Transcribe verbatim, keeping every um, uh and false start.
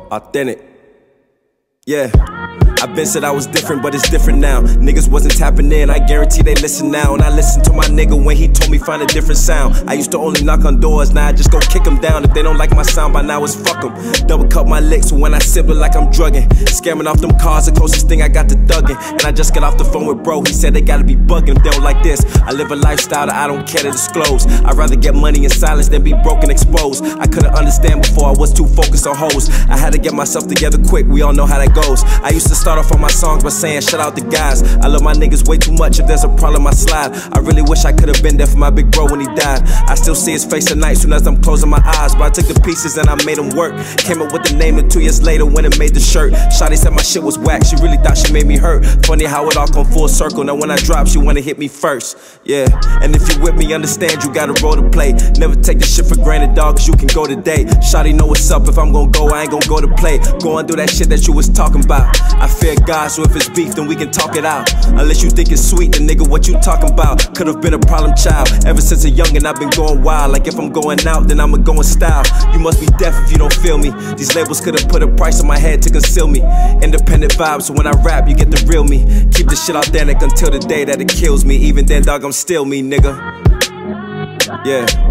Authentic. Yeah. I've been said I was different, but it's different now. Niggas wasn't tapping in, I guarantee they listen now. And I listen to my nigga when he told me find a different sound. I used to only knock on doors, now I just go kick them down. If they don't like my sound by now, it's fuck them. Double cut my licks when I sip it like I'm drugging. Scamming off them cars, the closest thing I got to thugging. And I just got off the phone with bro, he said they gotta be bugging if they don't like this. I live a lifestyle that I don't care to disclose. I'd rather get money in silence than be broke and exposed. I couldn't understand before, I was too focused on hoes. I had to get myself together quick, we all know how that goes. I used to start off on my songs by saying shout out the guys. I love my niggas way too much, if there's a problem I slide. I really wish I could've been there for my big bro when he died. I still see his face at night soon as I'm closing my eyes. But I took the pieces and I made them work. Came up with the name and two years later when it made the shirt. Shawty said my shit was whack, she really thought she made me hurt. Funny how it all come full circle, now when I drop she wanna hit me first. Yeah, and if you with me understand you got a role to play. Never take this shit for granted dog, cause you can go today. Shawty know what's up, if I'm gonna go I ain't gonna go to play. Go and do that shit that you was talking about. I fear God, so if it's beef then we can talk it out. Unless you think it's sweet, then nigga what you talking about? Could've been a problem child. Ever since a youngin' I've been going wild. Like if I'm going out then I'ma go in style. You must be deaf if you don't feel me. These labels could've put a price on my head to conceal me. Independent vibes, so when I rap you get the real me. Keep the shit authentic until the day that it kills me. Even then dog I'm still me nigga. Yeah.